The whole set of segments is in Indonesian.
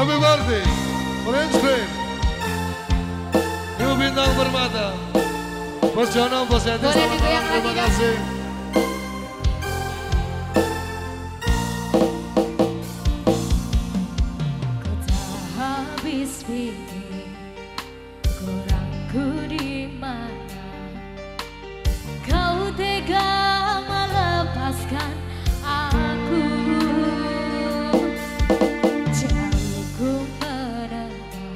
Happy birthday, Orange Green. New Bintang Permata. Bos Jono, Bos Yati, selamat malam, terima kasih. Habis pikir kurangku di mana, kau tega melepaskan aku. Jauh ku menetap,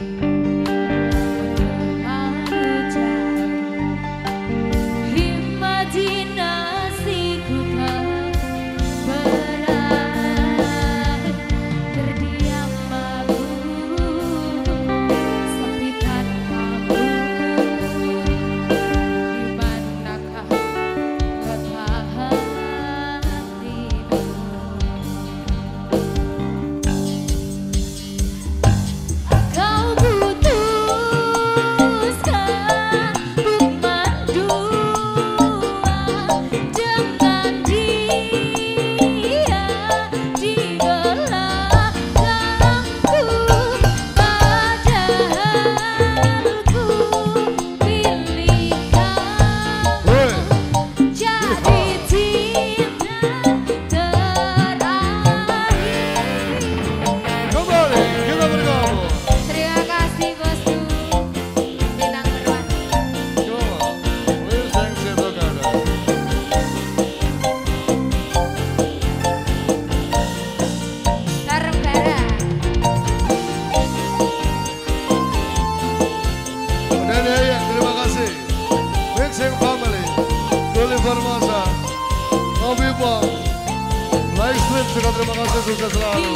terlalu jauh. Imajinasiku terberat, terdiam aku. Farmasa, Obi Bang, Live Stream juga terima kasih, sukses selalu.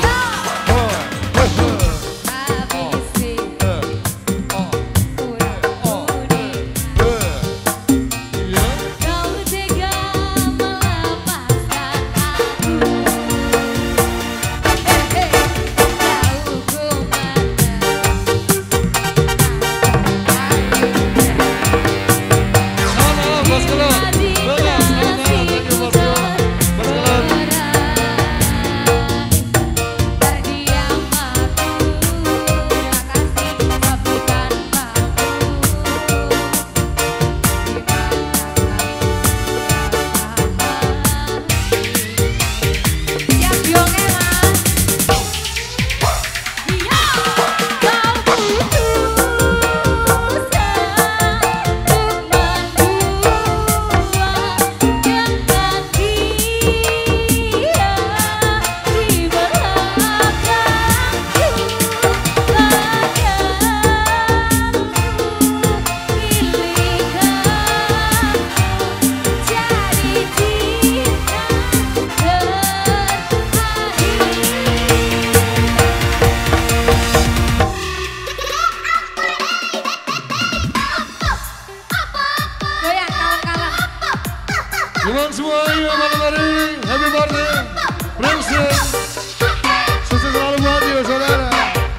Teman semuanya malam hari ini, happy birthday, Prince. Sukses selalu buat you, saudara.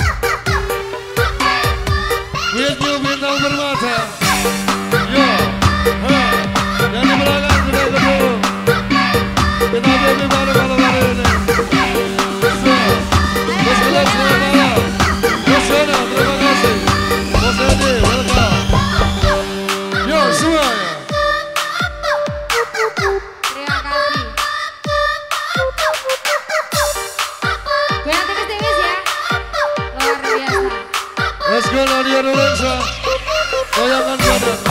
With you Bintang Permata. Yo, yang di belakang sudah ketemu. Kita happy bareng malam hari ini. Bos Kelab selamat malam. Bos Jono, terima kasih. Bos Edi, welcome. Yo, semuanya. Let's go Nadia Nulensa. Goyangan badan.